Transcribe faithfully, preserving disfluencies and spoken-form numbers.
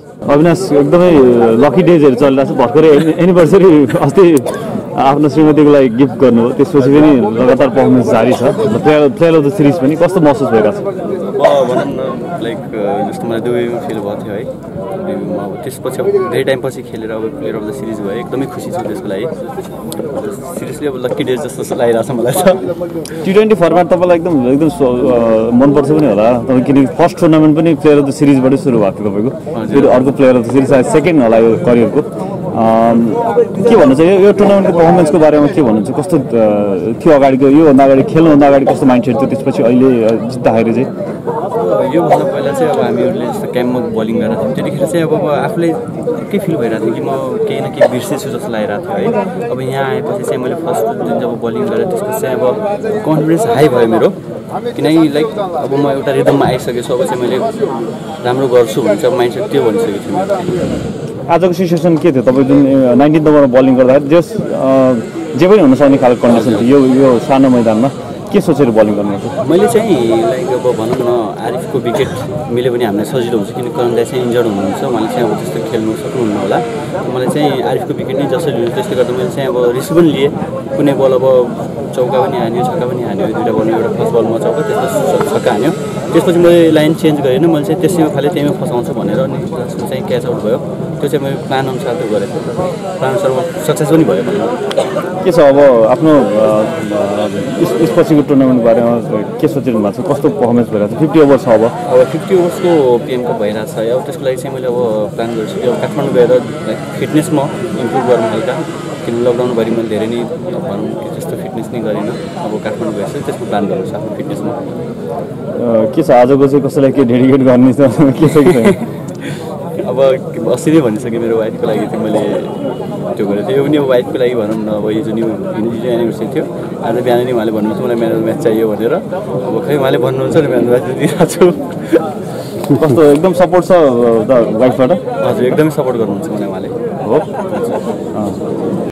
अविनाश एकदमै लकी डेजहरू चलिरहेको छ भर्खरै एनिभर्सरी अस्ति आफ्नो श्रीमतीको लागि गिफ्ट गर्नुभयो त्यसपछि पनि लगातार पर्फर्मेन्स जारी छ प्लेयर अफ द सिरिज पनि कस्तो महसुस भइरहेको छ भनौँ न लाइक जस्तो मलाई दुवैमा फिल भएको थियो है अब त्यसपछि अब धेरै टाइमपछि खेलेर अब प्लेयर अफ द सिरिज भयो एकदमै खुसी छु त्यसको लागि सिरियसली अब लक्की डेज जस्तो लागिरहेको छ मलाई त टी ट्वेन्टी फर्मेट तपाईँलाई एकदम एकदम मनपर्छ पनि होला तपाईँ किनकि फर्स्ट टुर्नामेन्ट पनि प्लेयर अफ द सिरिजबाटै सुरु भएको थियो तपाईँको फेरि अर्को player of the series second होला यो करियरको के भन्नुहुन्छ यो यो टुर्नामेन्टको पर्फर्मेन्सको बारेमा के भन्नुहुन्छ कस्तो थियो अगाडिको योभन्दा अगाडि खेल्नुभन्दा अगाडि कस्तो माइन्डसेट थियो त्यसपछि अहिले जित्दाखेरि चाहिँ योभन्दा पहिला चाहिँ अब हामीहरूले जस्तो क्याम्पमा बलिङ गरेको थियौँ त्यतिखेर चाहिँ अब आफूलाई के फिल भइरहेको थियो कि म केही न केही बिर्सेछु जस्तो लागिरहेको थियो है अब यहाँ आएपछि चाहिँ मैले फर्स्ट जुन जब बलिङ गरेँ त्यसपछि चाहिँ अब कन्फिडेन्स हाई भयो मेरो किनकि लाइक अब म एउटा रिदममा आइसकेछु अब चाहिँ मैले राम्रो गर्छु भने चाहिँ माइन्डसेट त्यो भनिसकेको थिएँ आजको सिचुएसन के थियो तपाईँ जुन नाइन्टिन ओभरमा बलिङ गर्दाखेरि जस जे पनि हुनसक्ने खालको कन्डिसन थियो यो यो सानो मैदानमा के सोचेर बलिङ गर्नुहुन्छ मैले चाहिँ लाइक अब भनौँ न आरिफको विकेट मिल्यो भने हामीलाई सजिलो हुन्छ किनकि करण दाइ चाहिँ इन्जर्ड हुनुहुन्छ उहाँले चाहिँ अब त्यस्तो खेल्नु सक्नुहुन्न होला मलाई चाहिँ आरिफको विकेट नै जसरी लिनु त्यसले गर्दा मैले चाहिँ अब रिस्क पनि लिएँ कुनै बल अब चौका पनि हान्यो छक्का पनि हान्यो दुईवटा बलमा एउटा फर्स्ट बलमा चौका त्यसपछि छक्का हान्यो त्यसपछि मैले लाइन चेन्ज गरेन मैले चाहिँ त्यसैमा खालि त्यहीमा फसाउँछु भनेर अनि चाहिँ क्याच आउट भयो त्यो चाहिँ मैले प्लान अनुसार त्यो गरेको प्लान अनुसार सक्सेस पनि भयो के छ अब आफ्नो यसपछिको टुर्नामेन्ट बारेमा के सोचिरहनु भएको छ कस्तो पर्फर्मेन्स भइरहेको छ फिफ्टी ओभर छ अब अब फिफ्टी ओभर्सको पिएमको भइरहेको छ अब त्यसको लागि चाहिँ मैले अब प्लान गरिसकेँ अब काठमाडौँ गएर लाइक फिटनेसमा इम्प्रुभ गर्नु हल्का किन लकडाउनभरि मैले धेरै नै भनौँ कि त्यस्तो फिटनेस नै गरिनँ अब काठमाडौँ गएपछि त्यसको प्लान गर्नु छ आफ्नो फिटनेसमा के छ आजको चाहिँ कसैलाई के डेडिकेट गर्ने छ के छ कि अब अस्ति नै भनिसकेँ मेरो वाइफको लागि चाहिँ मैले त्यो गरेको थिएँ यो पनि अब वाइफको लागि भनौँ न अब यो जुन हिजो एनिभर्सरी थियो आज बिहान नै उहाँले भन्नुहुन्छ मलाई म्यान अफ द म्याच चाहियो भनेर अब खै उहाँले भन्नुहुन्छ नि म्यान अफ द म्याच दिइरहेको छु कस्तो एकदम सपोर्ट छ द वाइफबाट हजुर एकदमै सपोर्ट गर्नुहुन्छ मलाई उहाँले हो